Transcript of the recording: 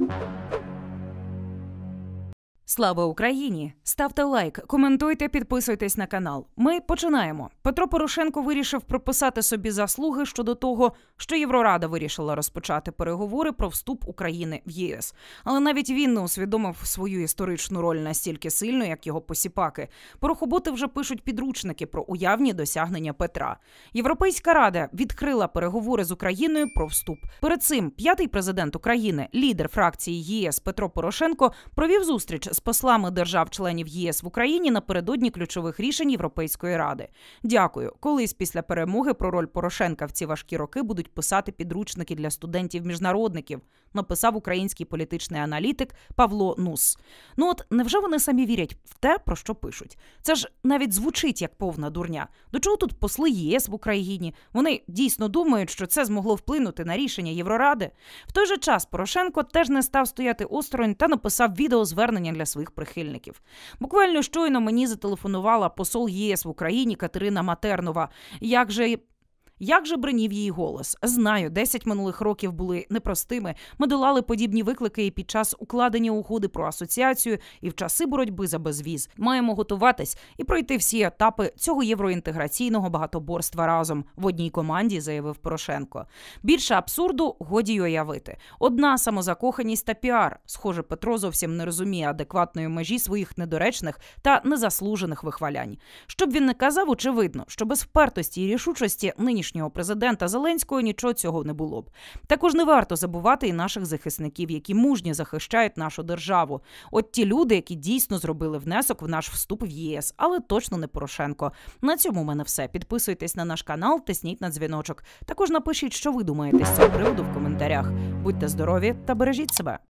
Слава Україні! Ставте лайк, коментуйте, підписуйтесь на канал. Ми починаємо. Петро Порошенко вирішив прописати собі заслуги щодо того, що Єврорада вирішила розпочати переговори про вступ України в ЄС. Але навіть він не усвідомив свою історичну роль настільки сильно, як його посіпаки. Порохоботи вже пишуть підручники про уявні досягнення Петра. Європейська Рада відкрила переговори з Україною про вступ. Перед цим п'ятий президент України, лідер фракції ЄС Петро Порошенко, провів зустріч з послами держав-членів єс в Україні напередодні ключових рішень Європейської Ради. Дякую. Колись після перемоги про роль Порошенка в ці важкі роки будуть писати підручники для студентів-міжнародників, написав український політичний аналітик Павло Нус. Ну от, невже вони самі вірять в те, про що пишуть? Це ж навіть звучить як повна дурня. До чого тут посли ЄС в Україні? Вони дійсно думають, що це змогло вплинути на рішення Євроради? В той же час Порошенко теж не став стояти осторонь та написав відеозвернення для своїх прихильників. Буквально щойно мені зателефонувала посол ЄС в Україні Катерина Матернова. Як же бринів її голос? Знаю, 10 минулих років були непростими. Ми долали подібні виклики і під час укладення угоди про асоціацію, і в часи боротьби за безвіз. Маємо готуватись і пройти всі етапи цього євроінтеграційного багатоборства разом в одній команді, заявив Порошенко. Більше абсурду годі й уявити. Одна самозакоханість та піар. Схоже, Петро зовсім не розуміє адекватної межі своїх недоречних та незаслужених вихвалянь. Щоб він не казав, очевидно, що без впертості і рішучості нинішнього президента Зеленського нічого цього не було б. Також не варто забувати і наших захисників, які мужньо захищають нашу державу. От ті люди, які дійсно зробили внесок в наш вступ в ЄС, але точно не Порошенко. На цьому в мене все. Підписуйтесь на наш канал, тисніть на дзвіночок. Також напишіть, що ви думаєте з цього приводу в коментарях. Будьте здорові та бережіть себе.